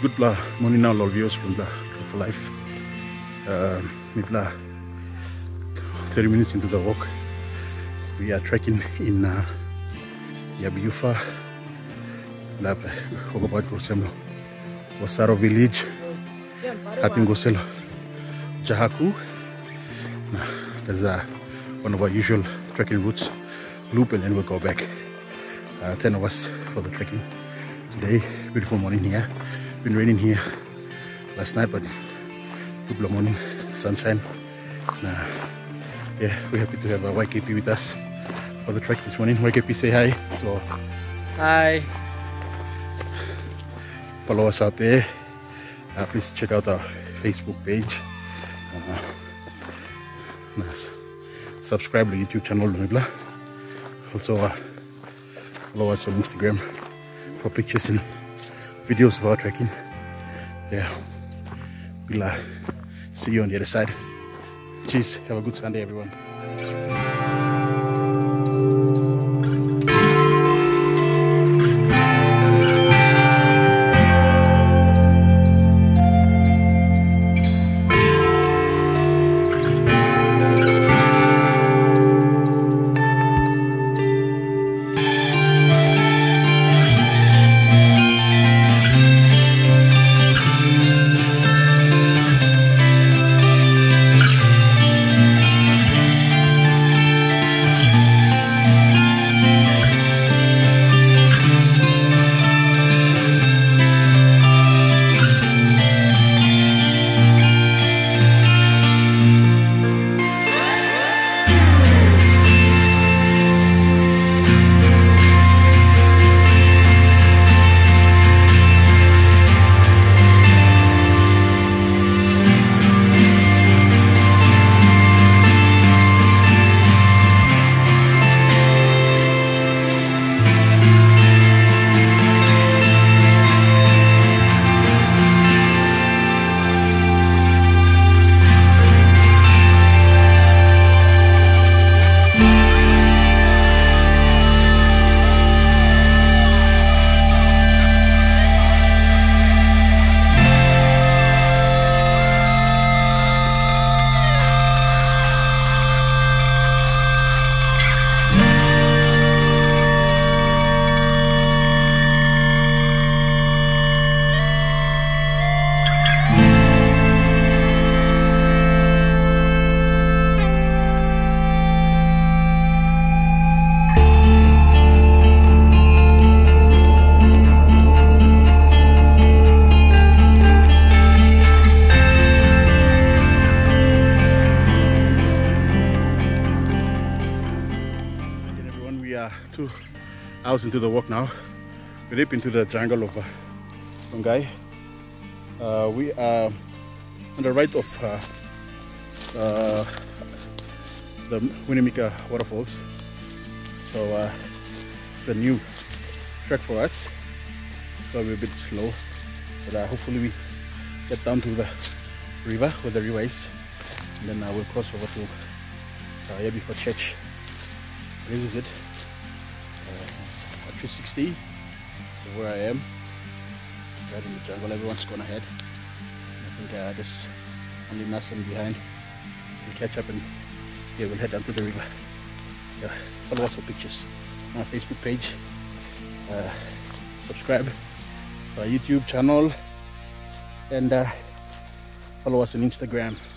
good morning now, all viewers from the for life. Maybe 30 minutes into the walk, we are trekking in Yabiufa Wasaro village, Katingoselo, Jahaku. That's one of our usual trekking routes. Loop and then we'll go back. 10 of us for the trekking today. Beautiful morning here. Been raining here last night, but good morning, sunshine. Yeah, we're happy to have YKP with us for the trek this morning. YKP, say hi. So, hi. Follow us out there. Please check out our Facebook page. Subscribe to the YouTube channel. Also follow us on Instagram for pictures and videos of our trekking. Yeah, we'll see you on the other side. Cheers, have a good Sunday, everyone. We are 2 hours into the walk now. We're deep into the jungle of Unggai. We are on the right of the Winnemika waterfalls. So it's a new trek for us. So we're a bit slow, but hopefully we get down to the river where the river is, and then we'll cross over to Yabiufa Track. This is it. 360 where I am, right in the jungle. Everyone's gone ahead. I think there's only Nassim behind. We'll catch up and yeah, we'll head down to the river. Yeah, follow us for pictures on our Facebook page. Subscribe to our YouTube channel, and follow us on Instagram.